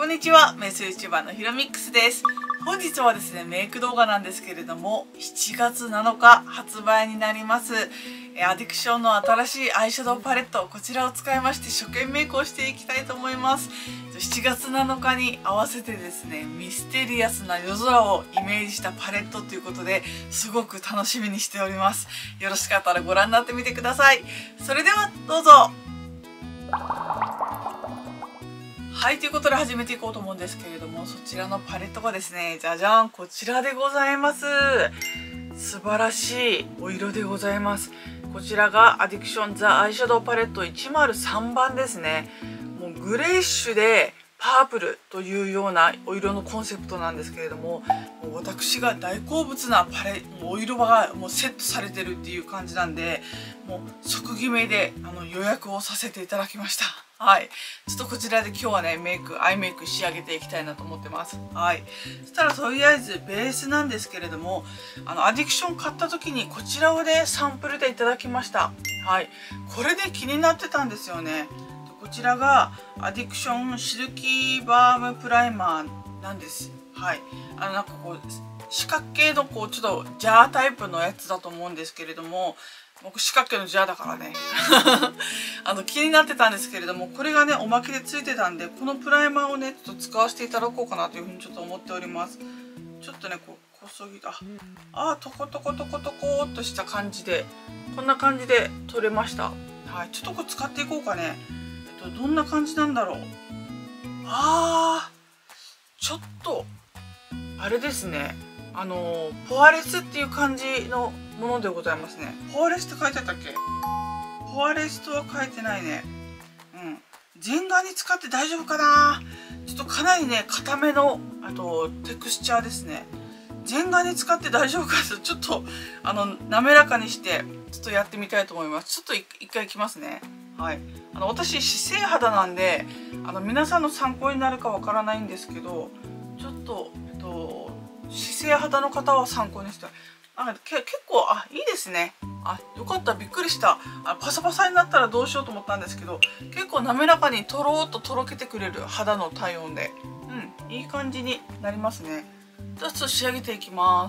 こんにちは、メイス YouTuber のヒロミックスです。本日はですね、メイク動画なんですけれども、7月7日発売になります。アディクションの新しいアイシャドウパレット、こちらを使いまして初見メイクをしていきたいと思います。7月7日に合わせてですね、ミステリアスな夜空をイメージしたパレットということで、すごく楽しみにしております。よろしかったらご覧になってみてください。それではどうぞ。はい、ということで始めていこうと思うんですけれども、そちらのパレットがですね、じゃじゃん、こちらでございます。素晴らしいお色でございます。こちらがアディクションザアイシャドウパレット103番ですね。もうグレイッシュでパープルというようなお色のコンセプトなんですけれども、もう私が大好物なお色がもうセットされてるっていう感じなんで、もう即決めで予約をさせていただきました。はい、ちょっとこちらで今日はねアイメイク仕上げていきたいなと思ってます。はい、そしたらとりあえずベースなんですけれども、アディクション買った時にこちらをねサンプルでいただきました。はい、これで気になってたんですよね。こちらがアディクションシルキーバームプライマーなんです。はい、なんかこう四角形のこうちょっとジャータイプのやつだと思うんですけれども、僕四角形のジャーだからね気になってたんですけれども、これがねおまけでついてたんで、このプライマーをねちょっと使わせていただこうかなというふうにちょっと思っております。ちょっとねこうこそぎトコトコトコトコっとした感じで、こんな感じで取れました。はい、ちょっとこれ使っていこうかね。どんな感じなんだろう。ちょっとあれですね、ポワレスっていう感じのものでございますね。ポワレスって書いてあったっけ？ポワレスとは書いてないね。全顔に使って大丈夫かな。ちょっとかなりね硬めのテクスチャーですね。全顔に使って大丈夫かちょっと滑らかにしてちょっとやってみたいと思います。ちょっと一回いきますね。はい、私姿勢肌なんで皆さんの参考になるかわからないんですけど、ちょっと姿勢肌の方は参考にして、結構いいですね。よかった、びっくりした。パサパサになったらどうしようと思ったんですけど、結構滑らかにとろーっととろけてくれる肌の体温で、いい感じになりますね。じゃあちょっと仕上げていきます。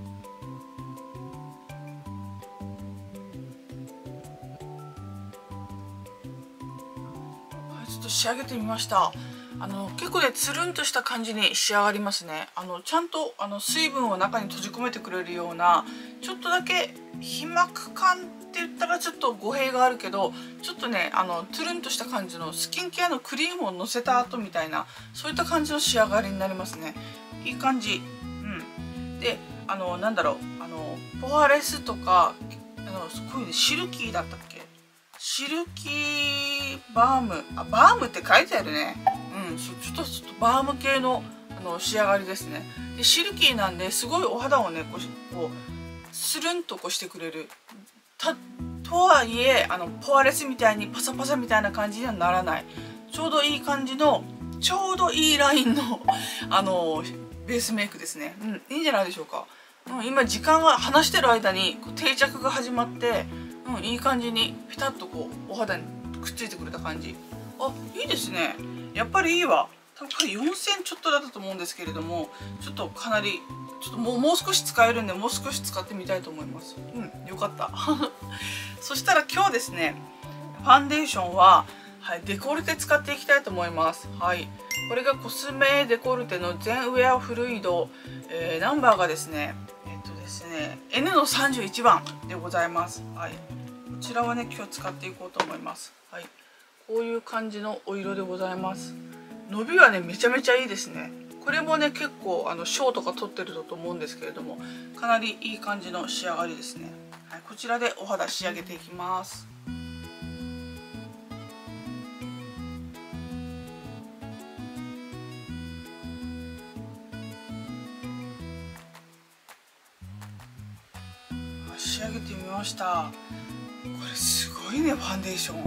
ちょっと仕上げてみました。結構ねつるんとした感じに仕上がりますね。ちゃんと水分を中に閉じ込めてくれるような、ちょっとだけ皮膜感って言ったらちょっと語弊があるけど、ちょっとねつるんとした感じのスキンケアのクリームをのせた後みたいな、そういった感じの仕上がりになりますね。いい感じ。でなんだろう、ポワレスとかこういうねシルキーだったっけ、シルキーバーム、バームって書いてあるね。ちょっとバーム系の仕上がりですね。でシルキーなんですごいお肌をねこうスルンとこうしてくれる。とはいえポワレスみたいにパサパサみたいな感じにはならない、ちょうどいい感じのちょうどいいラインのベースメイクですね。いいんじゃないでしょうか。今時間が話してる間に定着が始まって、いい感じにピタッとこうお肌にくっついてくれた感じ。いいですね。やっぱりいいわ。多分これ4000ちょっとだったと思うんですけれども、ちょっとかなりちょっともう少し使えるんで、もう少し使ってみたいと思います。よかったそしたら今日ですね、ファンデーションは、デコルテ使っていきたいと思います。これがコスメデコルテの全ウェアフルイド、ナンバーがですねN の31番でございます。こちらはね今日使っていこうと思います。こういう感じのお色でございます。伸びはねめちゃめちゃいいですね。これもね結構賞とか取ってると思うんですけれども、かなりいい感じの仕上がりですね。こちらでお肌仕上げていきます。仕上げてみました。これすごいね、ファンデーション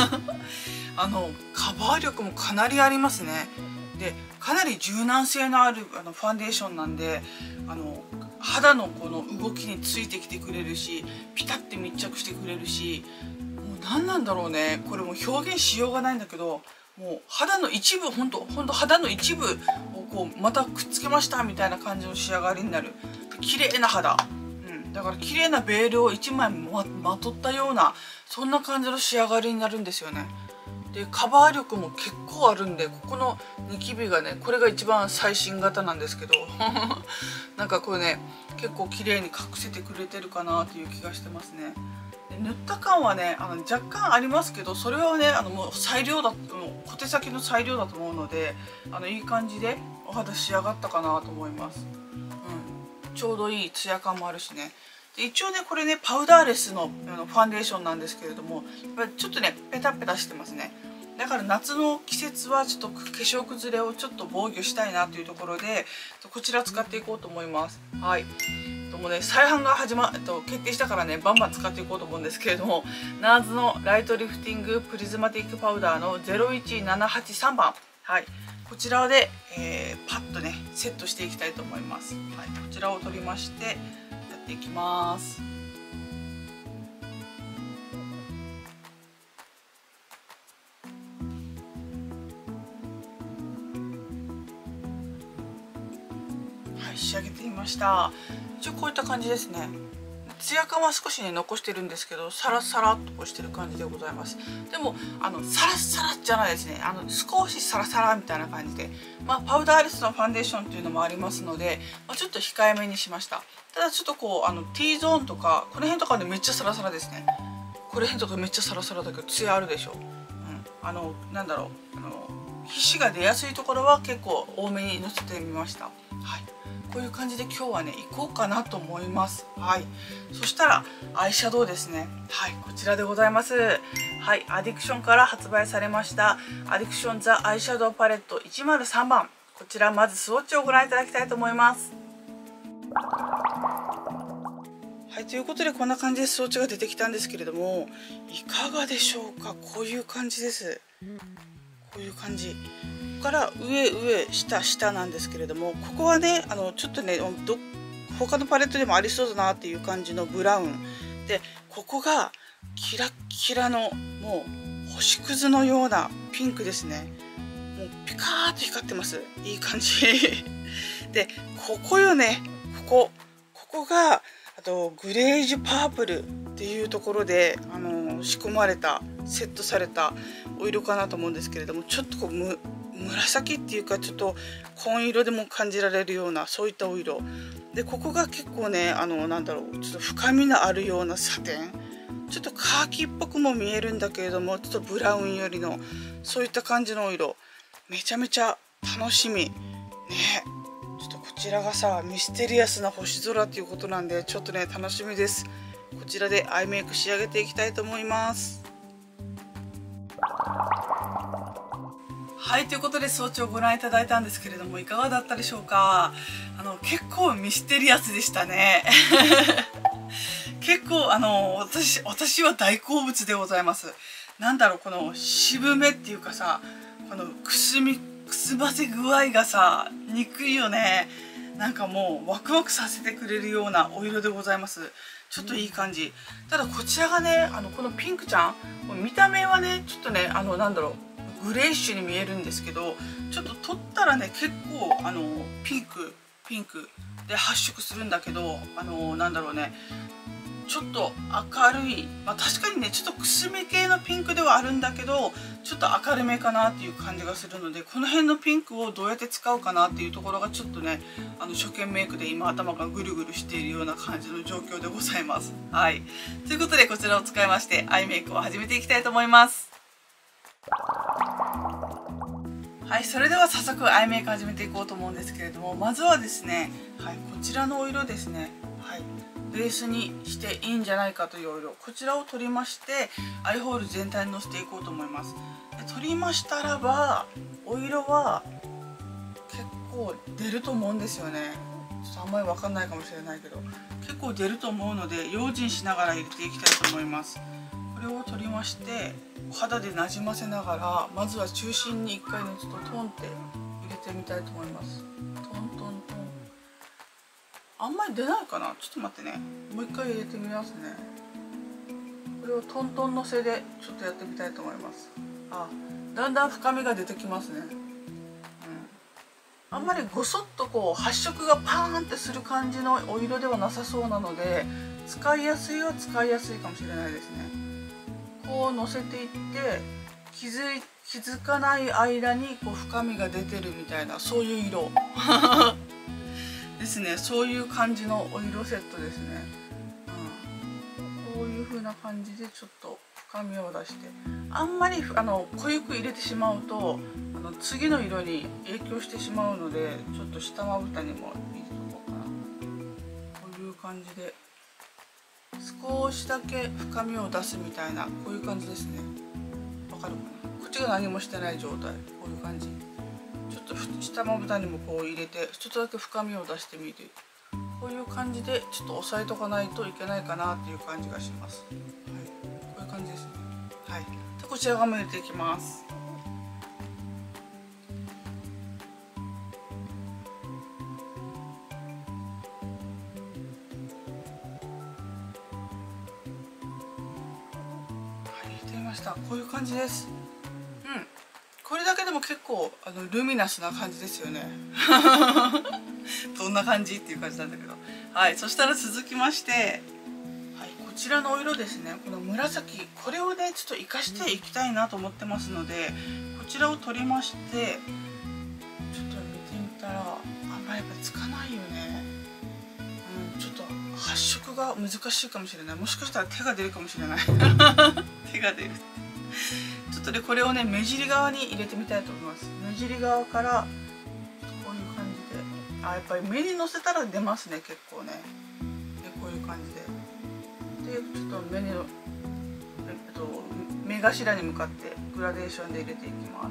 カバー力もかなりありますね。でかなり柔軟性のあるファンデーションなんで、肌のこの動きについてきてくれるし、ピタッて密着してくれるし、もう何なんだろうね、これもう表現しようがないんだけど、 もう肌の一部、ほんと肌の一部をこうまたくっつけましたみたいな感じの仕上がりになる。綺麗な肌、だから綺麗なベールを1枚まとったような、そんな感じの仕上がりになるんですよね。でカバー力も結構あるんで、ここのニキビがね、これが一番最新型なんですけどなんかこれね、結構綺麗に隠せてくれてるかなっていう気がしてますね。で塗った感はね、若干ありますけど、それはね、もう裁量だ、小手先の裁量だと思うので、いい感じでお肌仕上がったかなと思います。ちょうどいいツヤ感もあるしね。で一応ね、これねパウダーレスのファンデーションなんですけれども、やっぱりちょっとねペタペタしてますね。だから夏の季節はちょっと化粧崩れをちょっと防御したいなというところで、こちら使っていこうと思います。はい。もうね、再販が決定したからね、バンバン使っていこうと思うんですけれども、NARS のライトリフティングプリズマティックパウダーの01783番、はい、こちらで、パッとねセットしていきたいと思います。はい、こちらを取りましてやっていきます。はい、仕上げてみました。一応こういった感じですね。ツヤ感は少しね残してるんですけど、サラサラっとしてる感じでございます。でもサラサラじゃないですね。少しサラサラみたいな感じで、パウダーレスのファンデーションっていうのもありますので、ちょっと控えめにしました。ただちょっとこうT ゾーンとかこの辺とかでめっちゃサラサラですね。この辺とかめっちゃサラサラだけどツヤあるでしょ。なんだろう、皮脂が出やすいところは結構多めにのせてみました。はい。こういう感じで今日はね行こうかなと思います。はい。そしたらアイシャドウですね。はい、こちらでございます。はい、アディクションから発売されましたアディクションザアイシャドウパレット103番。こちらまずスウォッチをご覧いただきたいと思います。はい、ということでこんな感じでスウォッチが出てきたんですけれども、いかがでしょうか。こういう感じです。こういう感じ。から上下なんですけれども、ここはねちょっとね他のパレットでもありそうだなっていう感じのブラウンで、ここがキラッキラのもう星屑のようなピンクですね。もうピカーッと光ってます。いい感じで、ここよね、ここがグレージュパープルっていうところで仕込まれたセットされたお色かなと思うんですけれども、ちょっとこう紫っていうかちょっと紺色でも感じられるようなそういったお色で、ここが結構ねなんだろう、ちょっと深みのあるようなサテン、ちょっとカーキっぽくも見えるんだけれども、ちょっとブラウンよりのそういった感じのお色、めちゃめちゃ楽しみね。ちょっとこちらがさミステリアスな星空っていうことなんで、ちょっとね楽しみです。こちらでアイメイク仕上げていきたいと思います。はい、ということで早朝ご覧いただいたんですけれども、いかがだったでしょうか。結構ミステリアスでしたね結構私は大好物でございます。なんだろう、この渋めっていうかさ、このくすませ具合がさ憎いよね。なんかもうワクワクさせてくれるようなお色でございます。ちょっといい感じ。ただこちらがねこのピンクちゃん、見た目はねちょっとねなんだろう、グレイッシュに見えるんですけど、ちょっと取ったらね結構ピンクで発色するんだけど、なんだろうね、ちょっと明るい、確かにねちょっとくすみ系のピンクではあるんだけど、ちょっと明るめかなっていう感じがするので、この辺のピンクをどうやって使うかなっていうところがちょっとね初見メイクで今頭がぐるぐるしているような感じの状況でございます。はい、ということでこちらを使いましてアイメイクを始めていきたいと思います。はい、それでは早速アイメイク始めていこうと思うんですけれども、まずはですね、はい、こちらのお色ですね。はい、ベースにしていいんじゃないかというお色、こちらを取りましてアイホール全体にのせていこうと思います。で取りましたらば、お色は結構出ると思うんですよね。ちょっとあんまり分かんないかもしれないけど、結構出ると思うので用心しながら入れていきたいと思います。これを取りまして肌でなじませながら、まずは中心に1回ねちょっとトンって入れてみたいと思います。トントントン。あんまり出ないかな。ちょっと待ってね、もう1回入れてみますね。これをトントンのせでちょっとやってみたいと思います。 だんだん深みが出てきますね。あんまりごそっとこう発色がパーンってする感じのお色ではなさそうなので、使いやすいは使いやすいかもしれないですね。こうのせていって気づかない間にこう深みが出てるみたいな、そういう色ですね。そういう感じのお色セットですね。こういう風な感じでちょっと深みを出して、あんまり濃ゆく入れてしまうと次の色に影響してしまうので、ちょっと下まぶたにも入れとこうかな。こういう感じで少しだけ深みを出すみたいな、こういう感じですね。わかるかな。こっちが何もしてない状態、こういう感じ。ちょっと下まぶたにもこう入れてちょっとだけ深みを出してみて、こういう感じでちょっと押さえとかないといけないかなっていう感じがします。はい、こういう感じですね。はい、でこちら側も入れていきます。はい、入れてみました。こういう感じです。これだけでも結構ルミナスな感じですよね。どんな感じっていう感じなんだけど、はい、そしたら続きまして、はい、こちらのお色ですね。この紫、これをねちょっと活かしていきたいなと思ってますので、こちらを取りましてちょっと見てみたら、あんまりやっぱつかないよね。ちょっと発色が難しいかもしれない。もしかしたら手が出るかもしれない。手が出る。ちょっとでこれをね目尻側に入れてみたいと思います。目尻側からこういう感じで、やっぱり目にのせたら出ますね、結構ね。でこういう感じで、ちょっと目頭に向かってグラデーションで入れていきます。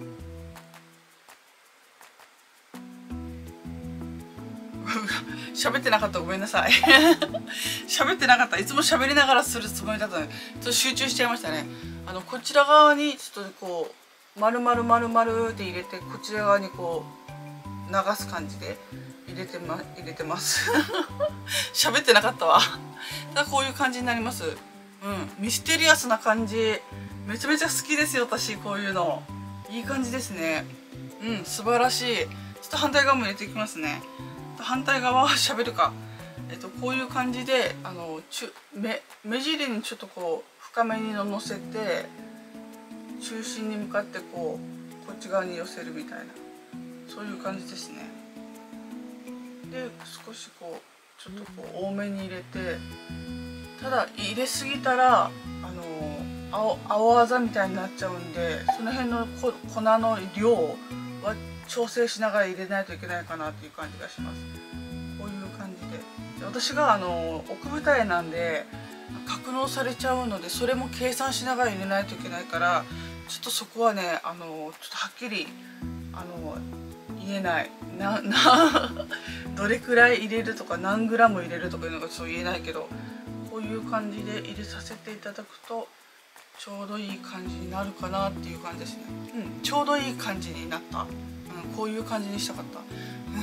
喋ってなかった、ごめんなさい。喋ってなかった。いつも喋りながらするつもりだったので、ちょっと集中しちゃいましたね。こちら側にちょっとこう丸々で入れて、こちら側にこう流す感じで入れてます。喋ってなかったわ。だこういう感じになります。ミステリアスな感じ、めちゃめちゃ好きですよ私。こういうのいい感じですね。素晴らしい。ちょっと反対側も入れていきますね。反対側は喋るか。こういう感じで目尻にちょっとこう深めにのせて、中心に向かってこっち側に寄せるみたいな、そういう感じですね。で少しこうちょっとこう多めに入れて、ただ入れすぎたら青あざみたいになっちゃうんで、その辺の粉の量は調整しながら入れないといけないかなっていう感じがします。こういう感じで、私が奥二重なんで格納されちゃうので、それも計算しながら入れないといけないから、ちょっとそこはねちょっとはっきり言えない。どれくらい入れるとか何グラム入れるとかいうのがそう言えないけど、こういう感じで入れさせていただくとちょうどいい感じになるかなっていう感じですね。ちょうどいい感じになった。こういう感じにしたかった。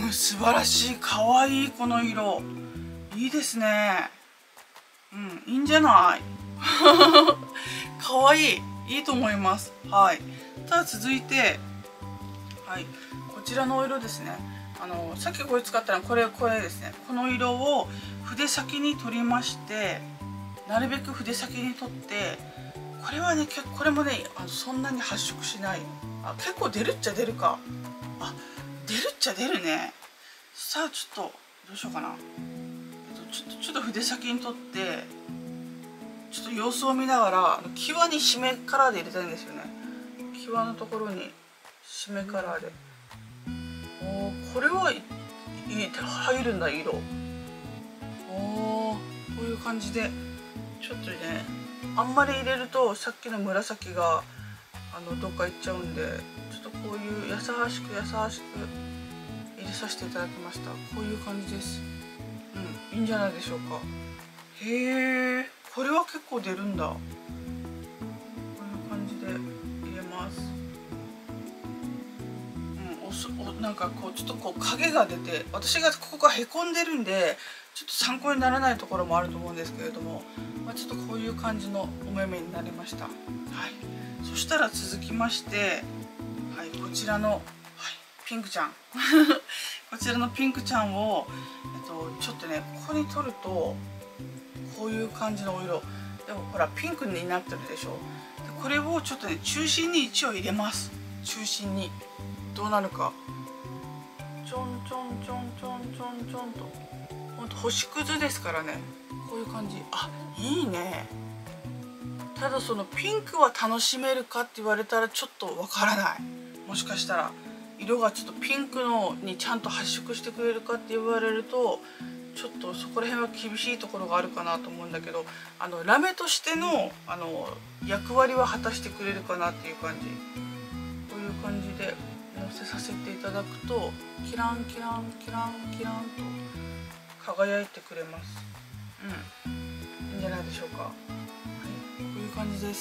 素晴らしい、かわいい、この色いいですね。いいんじゃない？かわいい、いいと思います。はい。ただ続いて、はい、こちらのお色ですね。さっきこれ使ったのはこれですね。この色を筆先に取りまして、なるべく筆先に取って、これはねこれもねそんなに発色しない。結構出るっちゃ出るか。出るっちゃ出るね。さあちょっとどうしようかな。ちょっと筆先に取ってちょっと様子を見ながら際に締めカラーで入れたいんですよね。際のところに締めカラーで。これはいい、入るんだ色。こういう感じでちょっとね、あんまり入れるとさっきの紫がどっか行っちゃうんで、ちょっとこういう優しく入れさせていただきました。こういう感じです。いいんじゃないでしょうか。へえ、これは結構出るんだ。こういう感じで入れます。なんかこうちょっとこう影が出て、私がここがへこんでるんでちょっと参考にならないところもあると思うんですけれども、ちょっとこういう感じのお目目になりました。はい。 そしたら続きまして、はい、こちらの、はい、ピンクちゃんこちらのピンクちゃんを、ちょっとねここに取るとこういう感じのお色でもほらピンクになってるでしょ。でこれをちょっとね中心に一応入れます。中心にどうなるか、ちょんちょんちょんちょんちょんちょんと、ほんと星屑ですからね。こういう感じ。あ、いいね。ただそのピンクは楽しめるかって言われたらちょっとわからない。もしかしたら色がちょっとピンクのにちゃんと発色してくれるかって言われるとちょっとそこら辺は厳しいところがあるかなと思うんだけど、ラメとしての役割は果たしてくれるかなっていう感じ。こういう感じでのせさせていただくとキランキランキランキランと輝いてくれます。いいんじゃないでしょうか。はい、こういう感じです。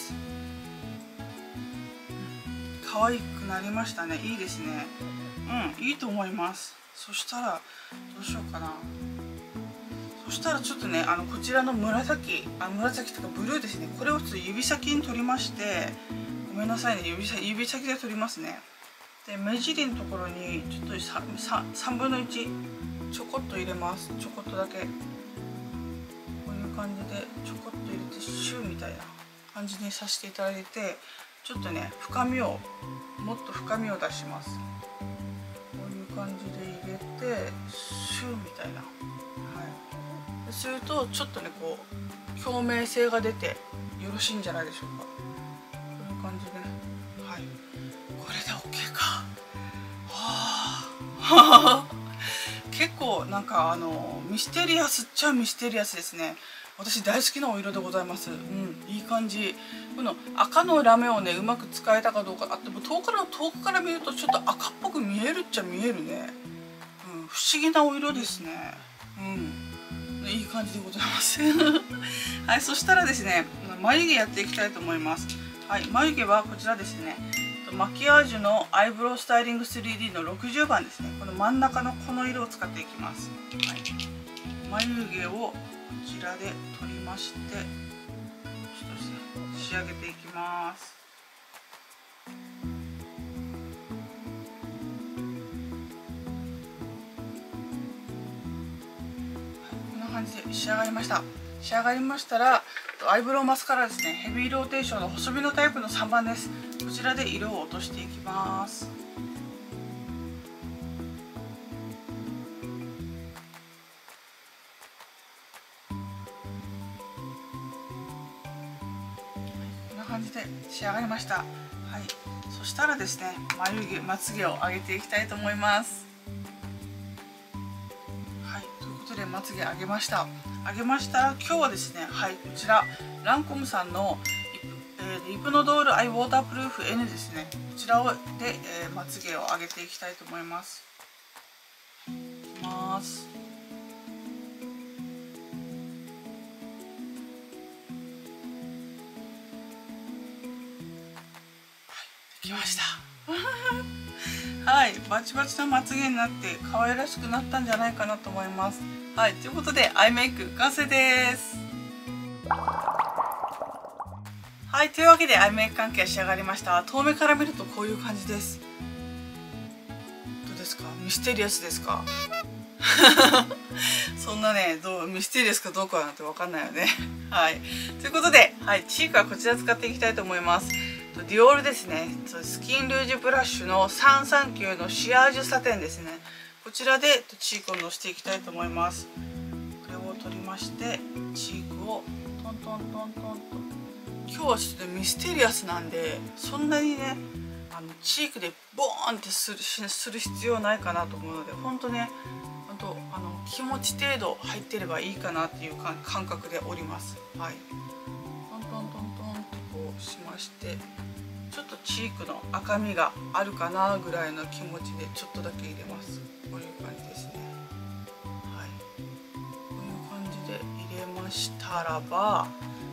可愛くなりましたね。いいですね。いいと思います。そしたらどうしようかな。そしたらちょっとねこちらの紫というかブルーですね。これをちょっと指先に取りまして、ごめんなさいね、指先で取りますね。で目尻のところにちょっと3分の1ちょこっと入れます。ちょこっとだけこういう感じでちょこっと入れてシューみたいな感じにさせていただいて、ちょっとねもっと深みを出します。こういう感じで入れてシューみたいな、はい、するとちょっとねこう透明性が出てよろしいんじゃないでしょうか。こういう感じで、はい、これで OK か。はあ結構なんかミステリアスっちゃミステリアスですね。私大好きなお色でございます。いい感じ。この赤のラメをねうまく使えたかどうか。でも遠くから見るとちょっと赤っぽく見えるっちゃ見えるね。不思議なお色ですね。いい感じでございますはい、そしたらですね眉毛やっていきたいと思います。はい、眉毛はこちらですね、マキアージュのアイブロウスタイリング 3D の60番ですね。この真ん中のこの色を使っていきます。はい、眉毛をこちらで取りましてちょっと仕上げていきます。こんな感じで仕上がりました。仕上がりましたらアイブロウマスカラですね、ヘビーローテーションの細身のタイプの3番です。こちらで色を落としていきます。こんな感じで仕上がりました。はい、そしたらですねまつげを上げていきたいと思います。はい、ということでまつげ上げました。今日はですね、はい、こちらランコムさんのリプノドールアイウォータープルーフ N ですね。こちらで、まつげを上げていきたいと思います。いきます。できましたはい、バチバチなまつげになって可愛らしくなったんじゃないかなと思います。はい、ということでアイメイク完成です。はい、というわけでアイメイク関係仕上がりました。遠目から見るとこういう感じです。どうですか？ミステリアスですか？そんなねミステリアスかどうかなんて分かんないよねはい、ということで、はい、チークはこちら使っていきたいと思います。ディオールですね、スキンルージュブラッシュの339のシアージュサテンですね。こちらでチークをのせていきたいと思います。これを取りましてチークをトントントントンと、今日はちょっとミステリアスなんでそんなにねチークでボーンってする必要ないかなと思うので、本当ね気持ち程度入ってればいいかなっていう感覚でおります。はい、トントントントンってこうしまして、ちょっとチークの赤みがあるかなぐらいの気持ちでちょっとだけ入れます。こういう感じですね。はい、こういう感じで入れましたらば、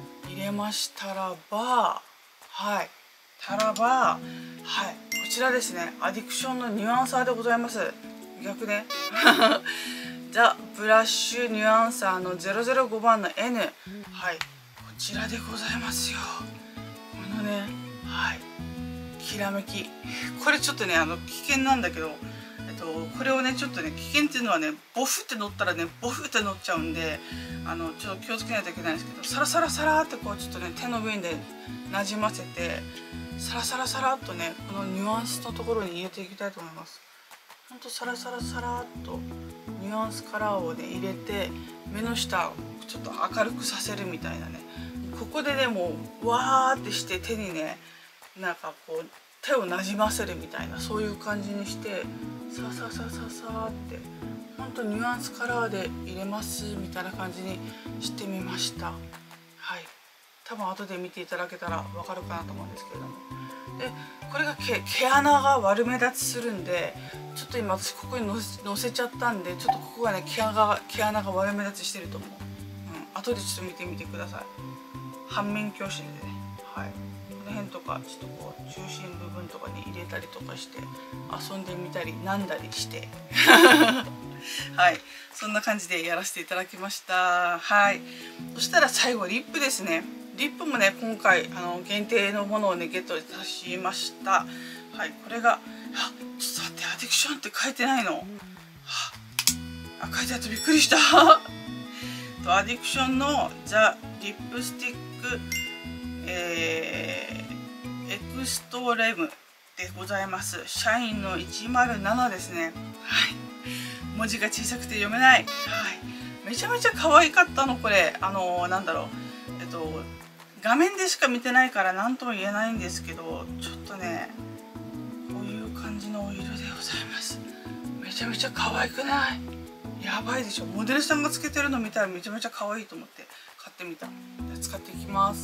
はい、こちらですね、アディクションのニュアンサーでございます。逆ねザ・ブラッシュニュアンサーの005番の N、はい、こちらでございますよ。このね、 はい、きらめき。これちょっとね危険なんだけど、これをねちょっとね、危険っていうのはね、ボフって乗ったらねボフって乗っちゃうんで、ちょっと気をつけないといけないんですけど、サラサラサラってこうちょっとね手の上でなじませて、サラサラサラっとねこのニュアンスのところに入れていきたいと思います。ほんとサラサラサラっとニュアンスカラーをね入れて、目の下をちょっと明るくさせるみたいなね。ここでねもうわーってして手にねなんかこう手をなじませるみたいな、そういう感じにして、サササササーってほんとニュアンスカラーで入れますみたいな感じにしてみました。はい、多分後で見ていただけたらわかるかなと思うんですけれども、でこれが毛穴が悪目立ちするんで、ちょっと今私ここにのせちゃったんで、ちょっとここがね毛穴が悪目立ちしてると思う。後でちょっと見てみてください。反面教師でね、はい、この辺とかちょっとこう中心部分とかに入れたりとかして遊んでみたりなんだりしてはい、そんな感じでやらせていただきました。はい、そしたら最後リップですね。リップもね今回限定のものをねゲットいたしました。はい、これがちょっと待って、アディクションって書いてないの。書いてあってびっくりしたアディクションのザ・リップスティック、エクストレムでございます。シャインの107ですね。はい、文字が小さくて読めない。はい、めちゃめちゃ可愛かったのこれ。なんだろう、画面でしか見てないから何とも言えないんですけど、ちょっとねこういう感じのお色でございます。めちゃめちゃ可愛くない？やばいでしょ。モデルさんがつけてるの見たらめちゃめちゃ可愛いと思って買ってみた。じゃあ使っていきます。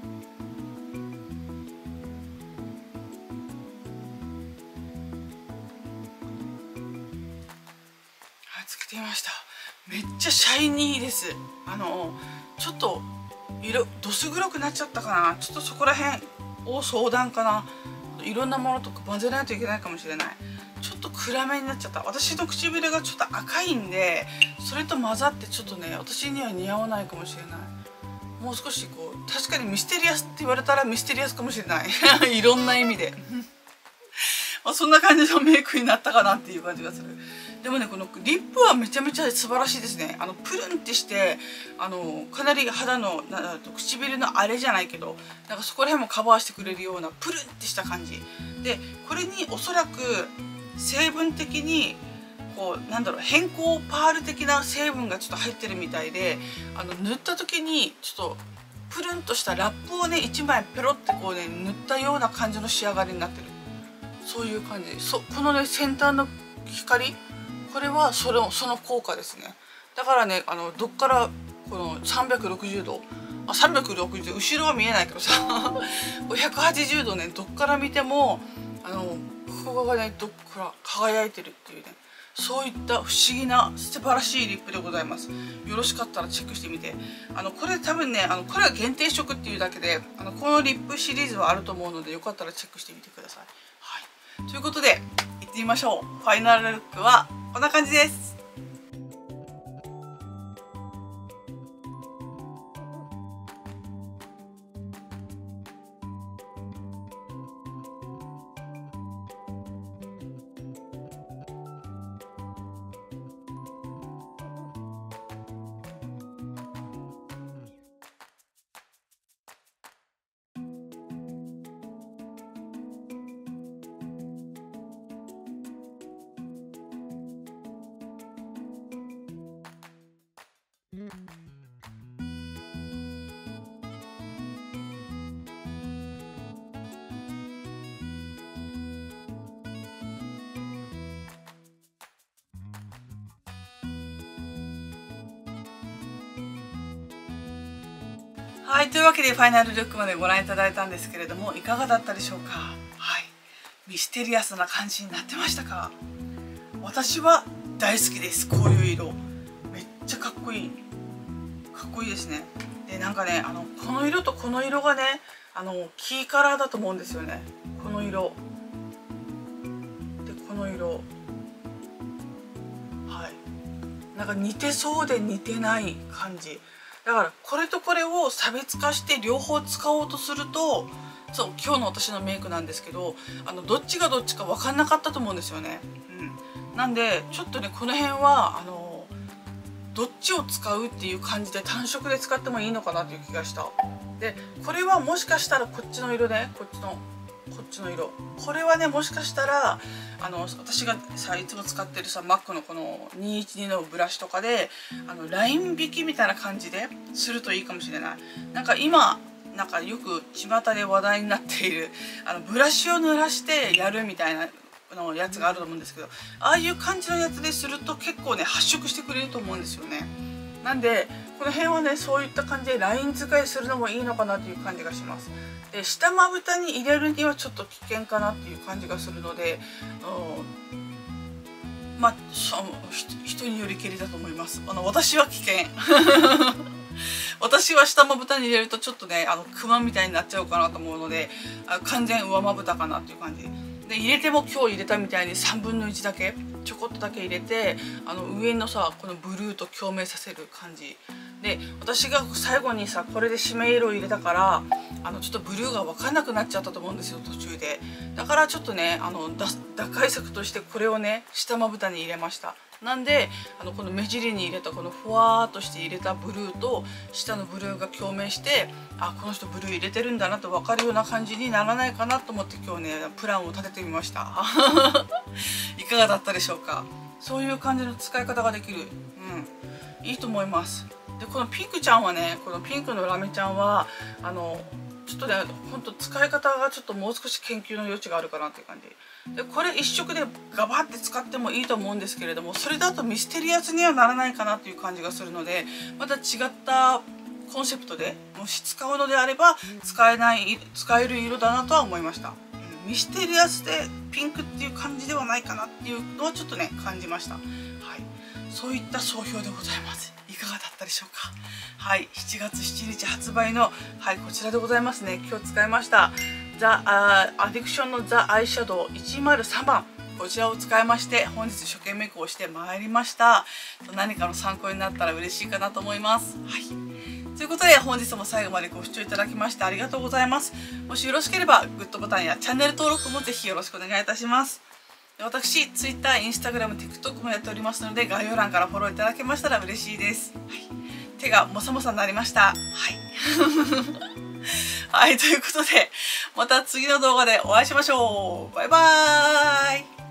はい、つけてみました。めっちゃシャイニーです。ちょっと色どす黒くなっちゃったかな。ちょっとそこら辺を相談かな。いろんなものとか混ぜないといけないかもしれない。ちょっと暗めになっちゃった。私の唇がちょっと赤いんで、それと混ざってちょっとね私には似合わないかもしれない。もう少しこう、確かにミステリアスって言われたらミステリアスかもしれないいろんな意味でまあそんな感じのメイクになったかなっていう感じがする。でもねこのリップはめちゃめちゃ素晴らしいですね。プルンってしてかなり肌の唇のあれじゃないけど、なんかそこら辺もカバーしてくれるようなプルンってした感じで、これにおそらく成分的にこうなんだろう、変更パール的な成分がちょっと入ってるみたいで、塗った時にちょっとプルンとしたラップをね1枚ペロってこうね塗ったような感じの仕上がりになってる。そういう感じ。このね先端の光、これはその効果ですね。だからねどっからこの360度360度後ろは見えないけどさ180度ねどっから見てもここがねどっから輝いてるっていうね、そういった不思議な素晴らしいリップでございます。よろしかったらチェックしてみて。これ多分ねこれは限定色っていうだけでこのリップシリーズはあると思うので、よかったらチェックしてみてください。はい、ということでいってみましょう。ファイナルルックはこんな感じです。はい、というわけでファイナルルックまでご覧いただいたんですけれども、いかがだったでしょうか。はい、ミステリアスな感じになってましたか。私は大好きです。こういう色めっちゃかっこいい、かっこいいですね。でなんかねこの色とこの色がねキーカラーだと思うんですよね。この色でこの色、はい、なんか似てそうで似てない感じだから、これとこれを差別化して両方使おうとするとそう今日の私のメイクなんですけど、どっちがどっちか分かんなかったと思うんですよね。なんでちょっとねこの辺はどっちを使うっていう感じで単色で使ってもいいのかなっていう気がした。でこれはもしかしたらこっちの色ね、こっちの色、これはねもしかしたら私がさいつも使ってるさ MAC のこの212のブラシとかでライン引きみたいな感じでするといいかもしれない。なんか今なんかよく巷で話題になっているブラシを濡らしてやるみたいなのやつがあると思うんですけど、ああいう感じのやつですると結構ね発色してくれると思うんですよね。なんでこの辺はねそういった感じでライン使いするのもいいのかなという感じがします。で下まぶたに入れるにはちょっと危険かなっていう感じがするので、まあ人によりけりだと思います。私は危険私は下まぶたに入れるとちょっとねクマみたいになっちゃうかなと思うので、完全上まぶたかなっていう感じで、入れても今日入れたみたいに3分の1だけちょこっとだけ入れて上のさこのブルーと共鳴させる感じで、私が最後にさこれで締め色を入れたからちょっとブルーが分かんなくなっちゃったと思うんですよ途中で。だからちょっとね打開策としてこれをね下まぶたに入れました。なんでこの目尻に入れたこのふわーっとして入れたブルーと下のブルーが共鳴して、この人ブルー入れてるんだなと分かるような感じにならないかなと思って今日ねプランを立ててみましたいかがだったでしょうか。そういう感じの使い方ができる、いいと思います。でこのピンクちゃんはね、このピンクのラメちゃんはちょっとねほんと使い方がちょっともう少し研究の余地があるかなっていう感じで、これ一色でガバって使ってもいいと思うんですけれども、それだとミステリアスにはならないかなっていう感じがするので、また違ったコンセプトでもし使うのであれば使える色だなとは思いました。ミステリアスでピンクっていう感じではないかなっていうのはちょっとね感じました。はい、そういった総評でございます。いかがだったでしょうか。はい、7月7日発売のこちらでございますね。今日使いましたアディクションのザアイシャドウ103番、こちらを使いまして本日初見メイクをしてまいりました。何かの参考になったら嬉しいかなと思います。はい、ということで本日も最後までご視聴いただきましてありがとうございます。もしよろしければグッドボタンやチャンネル登録もぜひよろしくお願いいたします。私 Twitter、Instagram、TikTok もやっておりますので概要欄からフォローいただけましたら嬉しいです。手がもさもさになりました。はい、ということでまた次の動画でお会いしましょう。バイバーイ。